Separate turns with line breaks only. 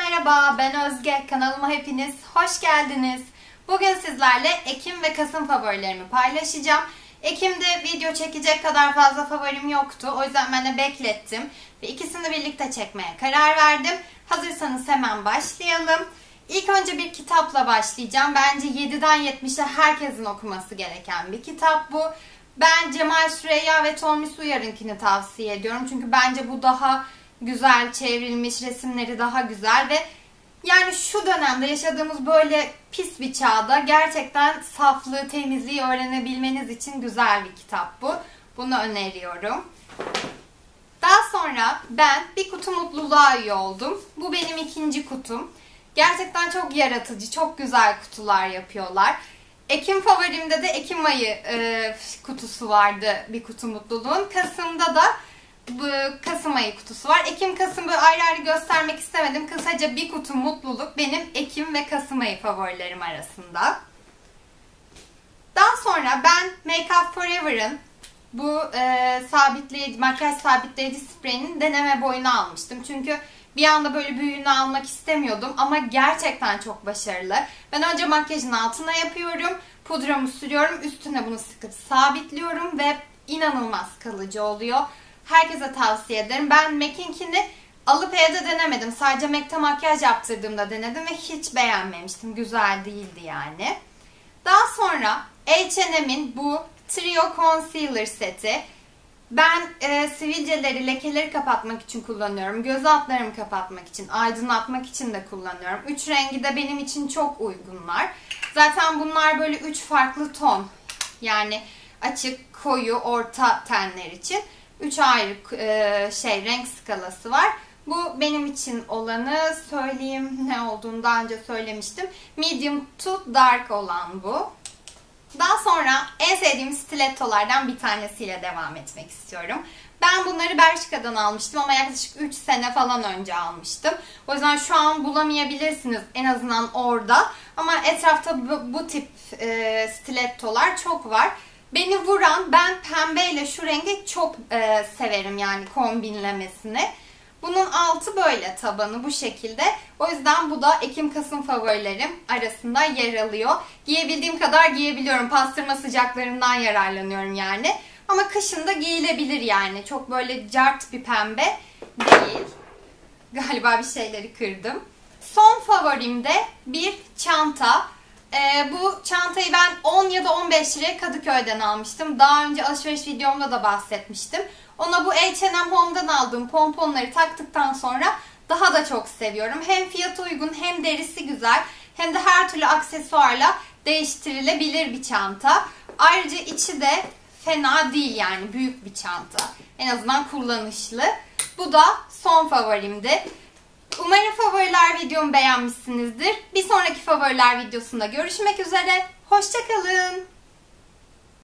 Merhaba, ben Özge. Kanalıma hepiniz hoş geldiniz. Bugün sizlerle Ekim ve Kasım favorilerimi paylaşacağım. Ekim'de video çekecek kadar fazla favorim yoktu. O yüzden ben de beklettim. Ve ikisini birlikte çekmeye karar verdim. Hazırsanız hemen başlayalım. İlk önce bir kitapla başlayacağım. Bence 7'den 70'e herkesin okuması gereken bir kitap bu. Ben Cemal Süreyya ve Tomris Uyar'ınkini tavsiye ediyorum. Çünkü bence bu daha güzel çevrilmiş, resimleri daha güzel ve yani şu dönemde yaşadığımız böyle pis bir çağda gerçekten saflığı, temizliği öğrenebilmeniz için güzel bir kitap bu. Bunu öneriyorum. Daha sonra ben bir kutu mutluluğa üye oldum. Bu benim ikinci kutum. Gerçekten çok yaratıcı, çok güzel kutular yapıyorlar. Ekim favorimde de Ekim ayı kutusu vardı, bir kutu mutluluğun. Kasım'da da bu Kasım ayı kutusu var. Ekim, Kasım böyle ayrı ayrı göstermek istemedim. Kısaca bir kutu mutluluk benim Ekim ve Kasım ayı favorilerim arasında. Daha sonra ben Make Up For Ever'ın bu makyaj sabitleyici spreyinin deneme boyunu almıştım. Çünkü bir anda böyle büyüğünü almak istemiyordum ama gerçekten çok başarılı. Ben önce makyajın altına yapıyorum, pudramı sürüyorum, üstüne bunu sıkıp sabitliyorum ve inanılmaz kalıcı oluyor. Herkese tavsiye ederim. Ben MAC'inkini alıp evde denemedim. Sadece MAC'te makyaj yaptırdığımda denedim ve hiç beğenmemiştim. Güzel değildi yani. Daha sonra H&M'in bu Trio Concealer seti. Ben sivilceleri, lekeleri kapatmak için kullanıyorum. Göz altlarımı kapatmak için, aydınlatmak için de kullanıyorum. 3 rengi de benim için çok uygunlar. Zaten bunlar böyle 3 farklı ton. Yani açık, koyu, orta tenler için. 3 ayrı renk skalası var. Bu benim için olanı, söyleyeyim ne olduğunu daha önce söylemiştim. Medium to dark olan bu. Daha sonra en sevdiğim stilettolardan bir tanesiyle devam etmek istiyorum. Ben bunları Bershka'dan almıştım ama yaklaşık 3 sene falan önce almıştım. O yüzden şu an bulamayabilirsiniz en azından orada. Ama etrafta bu tip stilettolar çok var. Beni vuran, ben pembeyle şu rengi çok severim yani kombinlemesini. Bunun altı böyle, tabanı bu şekilde. O yüzden bu da Ekim-Kasım favorilerim arasında yer alıyor. Giyebildiğim kadar giyebiliyorum. Pastırma sıcaklarından yararlanıyorum yani. Ama kışın da giyilebilir yani. Çok böyle cart bir pembe değil. Galiba bir şeyleri kırdım. Son favorim de bir çanta. Bu çantayı ben 10 ya da 15 liraya Kadıköy'den almıştım. Daha önce alışveriş videomda da bahsetmiştim. Ona bu H&M Home'dan aldığım pomponları taktıktan sonra daha da çok seviyorum. Hem fiyatı uygun, hem derisi güzel, hem de her türlü aksesuarla değiştirilebilir bir çanta. Ayrıca içi de fena değil yani, büyük bir çanta. En azından kullanışlı. Bu da son favorimdi. Umarım favoriler videomu beğenmişsinizdir. Bir sonraki favoriler videosunda görüşmek üzere. Hoşça kalın.